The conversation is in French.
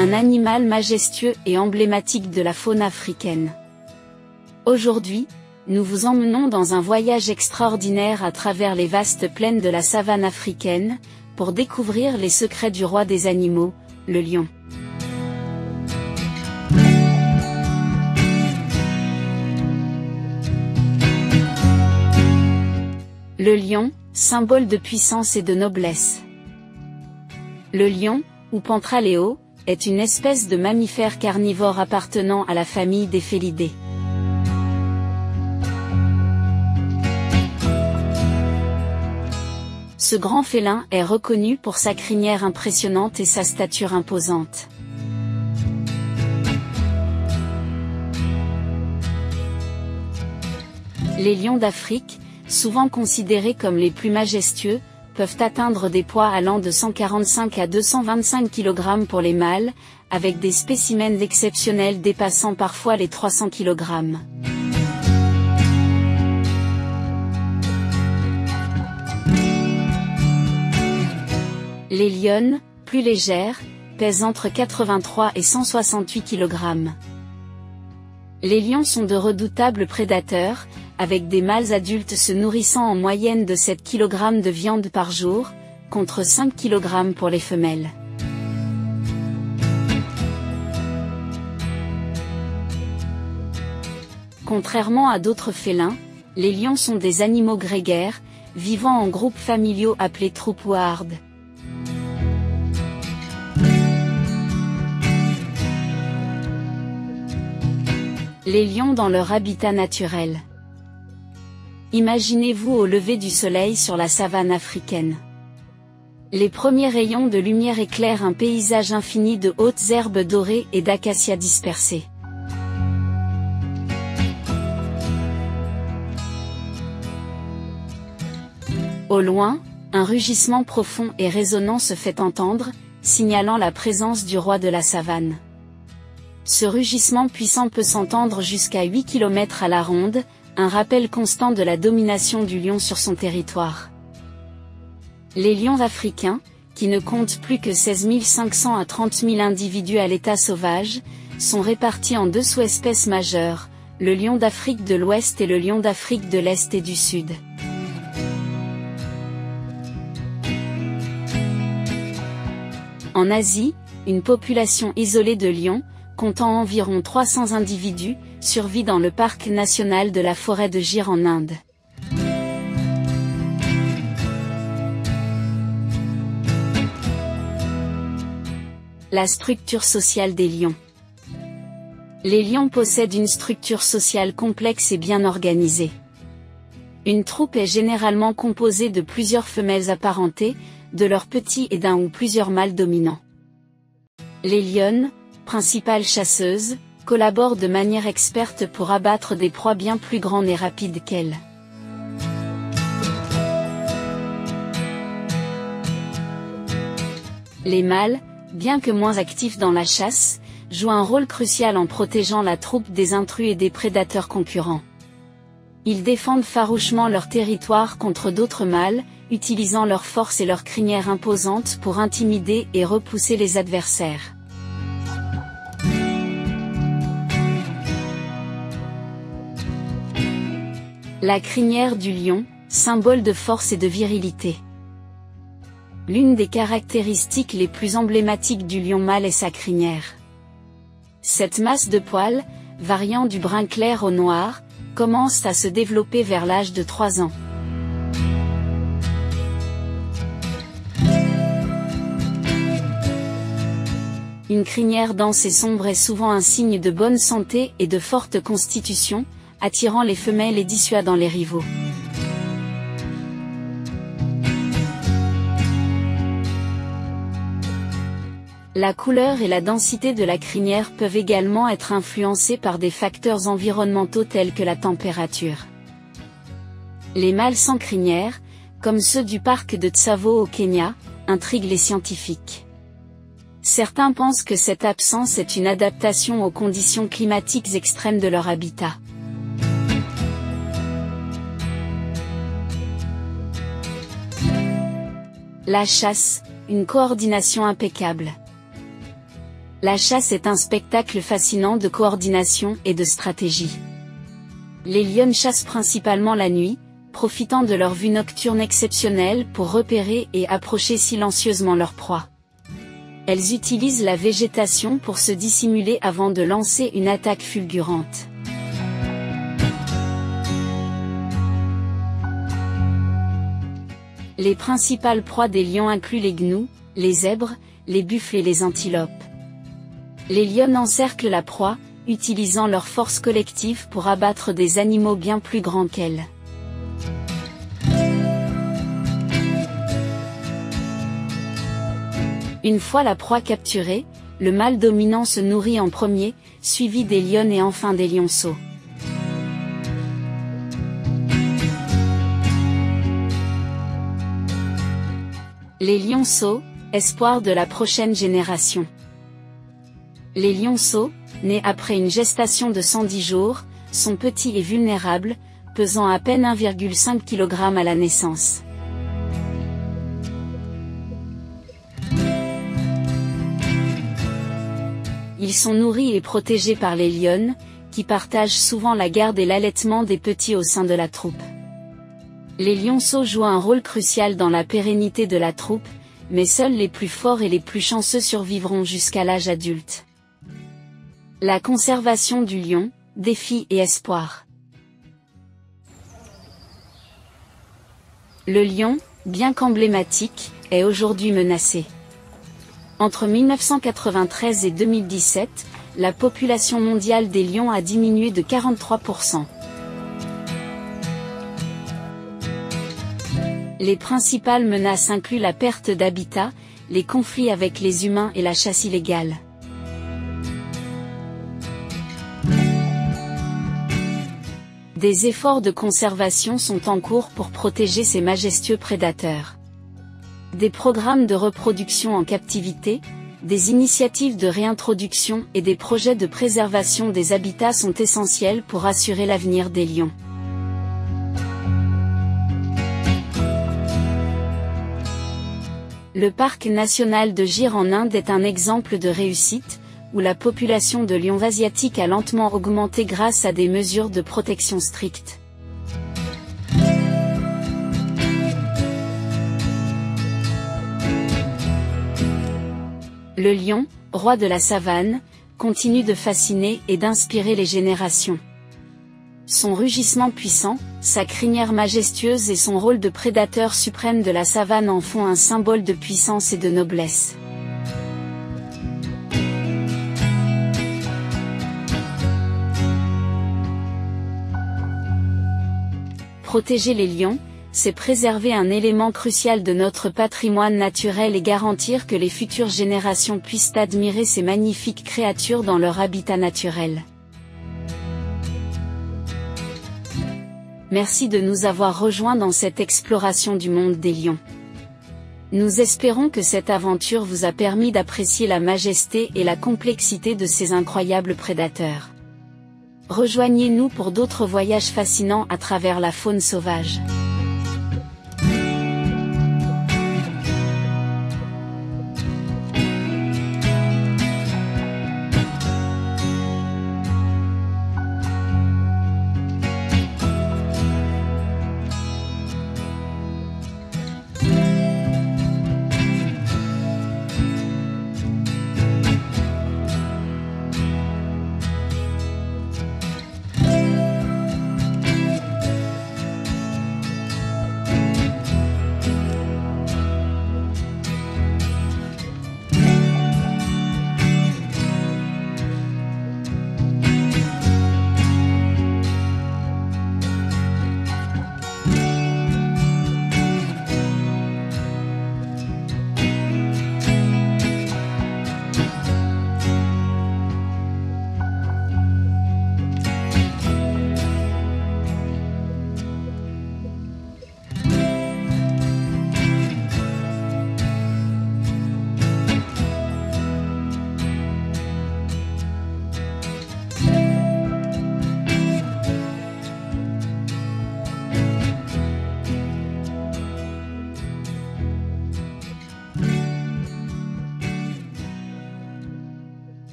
un animal majestueux et emblématique de la faune africaine. Aujourd'hui, nous vous emmenons dans un voyage extraordinaire à travers les vastes plaines de la savane africaine, pour découvrir les secrets du roi des animaux, le lion. Le lion, symbole de puissance et de noblesse. Le lion, ou Panthraléo, est une espèce de mammifère carnivore appartenant à la famille des félidés. Ce grand félin est reconnu pour sa crinière impressionnante et sa stature imposante. Les lions d'Afrique, souvent considérés comme les plus majestueux, peuvent atteindre des poids allant de 145 à 225 kg pour les mâles, avec des spécimens exceptionnels dépassant parfois les 300 kg. Les lionnes, plus légères, pèsent entre 83 et 168 kg. Les lions sont de redoutables prédateurs, avec des mâles adultes se nourrissant en moyenne de 7 kg de viande par jour, contre 5 kg pour les femelles. Contrairement à d'autres félins, les lions sont des animaux grégaires, vivant en groupes familiaux appelés troupes ou hardes. Les lions dans leur habitat naturel. Imaginez-vous au lever du soleil sur la savane africaine. Les premiers rayons de lumière éclairent un paysage infini de hautes herbes dorées et d'acacias dispersés. Au loin, un rugissement profond et résonnant se fait entendre, signalant la présence du roi de la savane. Ce rugissement puissant peut s'entendre jusqu'à 8 km à la ronde, un rappel constant de la domination du lion sur son territoire. Les lions africains, qui ne comptent plus que 16 500 à 30 000 individus à l'état sauvage, sont répartis en deux sous-espèces majeures, le lion d'Afrique de l'Ouest et le lion d'Afrique de l'Est et du Sud. En Asie, une population isolée de lions, comptant environ 300 individus, survit dans le parc national de la forêt de Gir en Inde. La structure sociale des lions. Les lions possèdent une structure sociale complexe et bien organisée. Une troupe est généralement composée de plusieurs femelles apparentées, de leurs petits et d'un ou plusieurs mâles dominants. Les lionnes, principales chasseuses, collaborent de manière experte pour abattre des proies bien plus grandes et rapides qu'elles. Les mâles, bien que moins actifs dans la chasse, jouent un rôle crucial en protégeant la troupe des intrus et des prédateurs concurrents. Ils défendent farouchement leur territoire contre d'autres mâles, utilisant leur force et leur crinière imposante pour intimider et repousser les adversaires. La crinière du lion, symbole de force et de virilité. L'une des caractéristiques les plus emblématiques du lion mâle est sa crinière. Cette masse de poils, variant du brun clair au noir, commence à se développer vers l'âge de 3 ans. Une crinière dense et sombre est souvent un signe de bonne santé et de forte constitution, attirant les femelles et dissuadant les rivaux. La couleur et la densité de la crinière peuvent également être influencées par des facteurs environnementaux tels que la température. Les mâles sans crinière, comme ceux du parc de Tsavo au Kenya, intriguent les scientifiques. Certains pensent que cette absence est une adaptation aux conditions climatiques extrêmes de leur habitat. La chasse, une coordination impeccable. La chasse est un spectacle fascinant de coordination et de stratégie. Les lionnes chassent principalement la nuit, profitant de leur vue nocturne exceptionnelle pour repérer et approcher silencieusement leur proie. Elles utilisent la végétation pour se dissimuler avant de lancer une attaque fulgurante. Les principales proies des lions incluent les gnous, les zèbres, les buffles et les antilopes. Les lionnes encerclent la proie, utilisant leur force collective pour abattre des animaux bien plus grands qu'elles. Une fois la proie capturée, le mâle dominant se nourrit en premier, suivi des lionnes et enfin des lionceaux. Les lionceaux, espoir de la prochaine génération. Les lionceaux, nés après une gestation de 110 jours, sont petits et vulnérables, pesant à peine 1,5 kg à la naissance. Ils sont nourris et protégés par les lionnes, qui partagent souvent la garde et l'allaitement des petits au sein de la troupe. Les lionceaux jouent un rôle crucial dans la pérennité de la troupe, mais seuls les plus forts et les plus chanceux survivront jusqu'à l'âge adulte. La conservation du lion, défi et espoir. Le lion, bien qu'emblématique, est aujourd'hui menacé. Entre 1993 et 2017, la population mondiale des lions a diminué de 43%. Les principales menaces incluent la perte d'habitat, les conflits avec les humains et la chasse illégale. Des efforts de conservation sont en cours pour protéger ces majestueux prédateurs. Des programmes de reproduction en captivité, des initiatives de réintroduction et des projets de préservation des habitats sont essentiels pour assurer l'avenir des lions. Le parc national de Gir en Inde est un exemple de réussite, où la population de lions asiatiques a lentement augmenté grâce à des mesures de protection strictes. Le lion, roi de la savane, continue de fasciner et d'inspirer les générations. Son rugissement puissant, sa crinière majestueuse et son rôle de prédateur suprême de la savane en font un symbole de puissance et de noblesse. Protéger les lions, c'est préserver un élément crucial de notre patrimoine naturel et garantir que les futures générations puissent admirer ces magnifiques créatures dans leur habitat naturel. Merci de nous avoir rejoints dans cette exploration du monde des lions. Nous espérons que cette aventure vous a permis d'apprécier la majesté et la complexité de ces incroyables prédateurs. Rejoignez-nous pour d'autres voyages fascinants à travers la faune sauvage.